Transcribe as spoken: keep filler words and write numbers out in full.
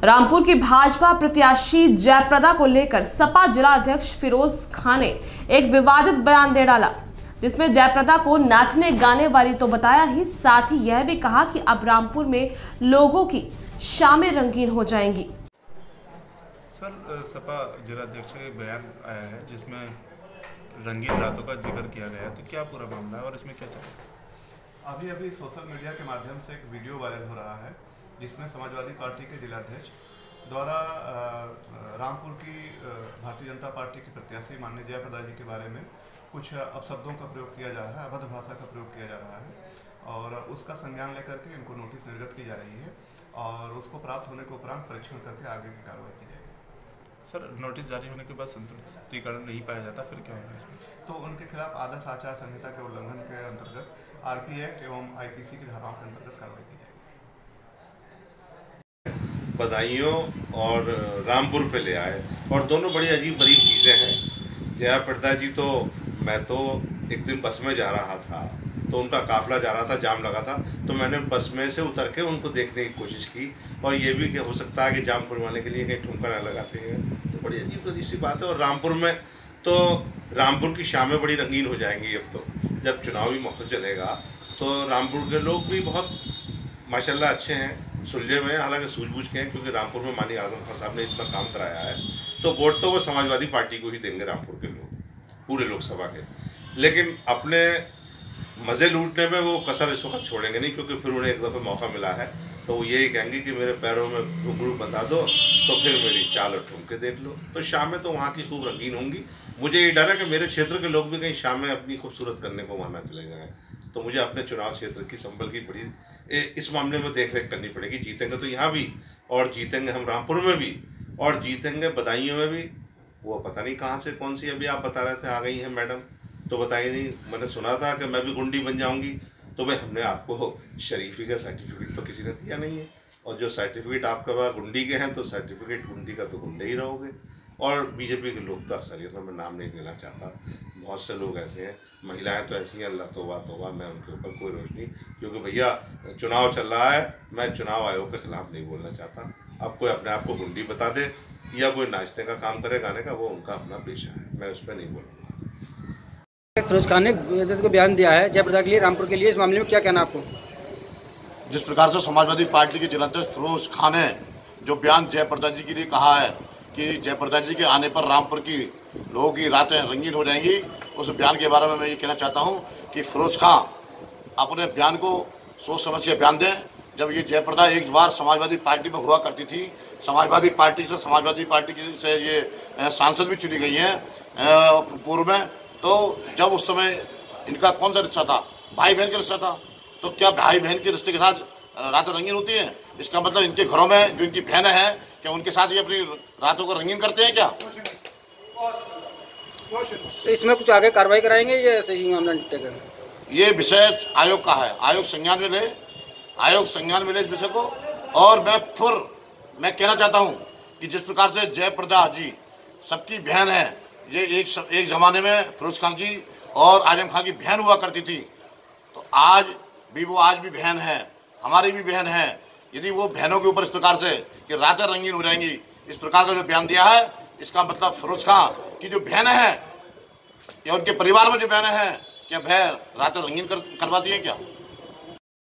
रामपुर की भाजपा प्रत्याशी जयप्रदा को लेकर सपा जिला अध्यक्ष फिरोज खान ने एक विवादित बयान दे डाला, जिसमें जयप्रदा को नाचने गाने वाली तो बताया ही, साथ ही यह भी कहा कि अब रामपुर में लोगों की शामें रंगीन हो जाएंगी। सर, सपा जिला अध्यक्ष का एक बयान आया है जिसमें रंगीन रातों का जिक्र किया गया है, तो क्या पूरा मामला है और इसमें क्या चल रहा है? अभी अभी सोशल मीडिया के माध्यम से एक वीडियो वायरल हो रहा है जिसमें समाजवादी पार्टी के जिलाध्यक्ष द्वारा रामपुर की भारतीय जनता पार्टी की प्रत्याशी माननीय जयप्रदा जी के बारे में कुछ अपशब्दों का प्रयोग किया जा रहा है, अभद्र भाषा का प्रयोग किया जा रहा है और उसका संज्ञान लेकर के इनको नोटिस निर्गत की जा रही है और उसको प्राप्त होने के उपरांत परीक्षण करके आगे की कार्रवाई की जाएगी। सर, नोटिस जारी होने के बाद संतुष्टिकरण नहीं पाया जाता फिर क्या होगा इसमें? तो उनके खिलाफ आदर्श आचार संहिता के उल्लंघन के अंतर्गत आरपी एक्ट एवं आईपीसी की धाराओं के अंतर्गत कार्रवाई की जाएगी। बधाइयों और रामपुर पे ले आए और दोनों बड़ी अजीब बरीब चीज़ें हैं। जयप्रदा जी तो, मैं तो एक दिन बस में जा रहा था तो उनका काफिला जा रहा था, जाम लगा था, तो मैंने बस में से उतर के उनको देखने की कोशिश की और ये भी कि हो सकता है कि जाम खुलवाने के लिए कहीं ठुमका न लगाते हैं, तो बड़ी अजीब अजीब सी बात है। और रामपुर में तो रामपुर की शामें बड़ी रंगीन हो जाएंगी। अब तो जब चुनावी माहौल चलेगा तो रामपुर के लोग भी बहुत माशाल्लाह अच्छे हैं, सुलझे हुए हैं, हालांकि सूझबूझ के हैं, क्योंकि रामपुर में माननीय आजम खान साहब ने इतना काम कराया है, तो वोट तो वो समाजवादी पार्टी को ही देंगे रामपुर के लोग, पूरे लोकसभा के। लेकिन अपने मज़े लूटने में वो कसर इस वक्त छोड़ेंगे नहीं, क्योंकि फिर उन्हें एक दफ़ा मौका मिला है तो वो यही कहेंगे कि मेरे पैरों में घुंघरू बंधा दो तो फिर मेरी चाल और ठुमके देख लो। तो शामें तो वहाँ की खूब रंगीन होंगी। मुझे ये डर है कि मेरे क्षेत्र के लोग भी कहीं शामें अपनी खूबसूरत करने को वहाँ न चले जाएँ, तो मुझे अपने चुनाव क्षेत्र की संभल की बड़ी इस मामले में देख रेख करनी पड़ेगी। जीतेंगे तो यहाँ भी और जीतेंगे हम रामपुर में भी और जीतेंगे बदायूं में भी। वो पता नहीं कहाँ से कौन सी अभी आप बता रहे थे आ गई हैं मैडम, तो बताइए नहीं, मैंने सुना था कि मैं भी गुंडी बन जाऊंगी, तो भाई हमने आपको शरीफी का सर्टिफिकेट तो किसी ने दिया नहीं है, और जो सर्टिफिकेट आपके पास गुंडी के हैं तो सर्टिफिकेट गुंडी का तो गुंडे ही रहोगे। और बीजेपी के लोग तो अक्सरियत में, मैं नाम नहीं लेना चाहता, बहुत से लोग ऐसे हैं, महिलाएं तो ऐसी हैं, अल्लाह तौबा तौबा, मैं उनके ऊपर कोई रोशनी, क्योंकि भैया चुनाव चल रहा है, मैं चुनाव आयोग के खिलाफ नहीं बोलना चाहता। अब कोई अपने आप को गुंडी बता दे या कोई नाचने का काम करे, गाने का, वो उनका अपना पेशा है, मैं उस पर नहीं बोलूँगा। फिरोज खान ने को बयान दिया है जयप्रदा के लिए, रामपुर के लिए, इस मामले में क्या कहना आपको? जिस प्रकार से समाजवादी पार्टी के जिलाध्यक्ष फिरोज खान ने जो बयान जयप्रदा जी के लिए कहा है कि जयप्रदा जी के आने पर रामपुर की लोगों की रातें रंगीन हो जाएंगी, उस बयान के बारे में मैं ये कहना चाहता हूँ कि फिरोज खान अपने बयान को सोच समझ के बयान दें। जब ये जयप्रदा एक बार समाजवादी पार्टी में हुआ करती थी, समाजवादी पार्टी से समाजवादी पार्टी से ये सांसद भी चुनी गई हैं पूर्व में, तो जब उस समय इनका कौन सा रिश्ता था? भाई बहन का रिश्ता था। तो क्या भाई बहन के रिश्ते के साथ रातें रंगीन होती हैं? इसका मतलब इनके घरों में जो इनकी बहनें हैं, क्या उनके साथ ये अपनी रातों को रंगीन करते हैं क्या? तो इसमें कुछ आगे कार्रवाई कराएंगे या ऐसे ही मामला निपटेगा? ये विषय आयोग का है, आयोग संज्ञान में ले, आयोग संज्ञान में ले इस विषय को। और मैं फिर मैं कहना चाहता हूँ कि जिस प्रकार से जयप्रदा जी सबकी बहन है, ये एक एक जमाने में फिरोज खान की और आजम खान की बहन हुआ करती थी, तो आज भी वो आज भी बहन है, हमारी भी बहन है। यदि वो बहनों के ऊपर इस प्रकार से कि रातें रंगीन हो जाएंगी, इस प्रकार का जो बयान दिया है, इसका मतलब फिरोज खान की जो बहन है या उनके परिवार में जो बहनें हैं, क्या वह रातें रंगीन कर करवाती है क्या?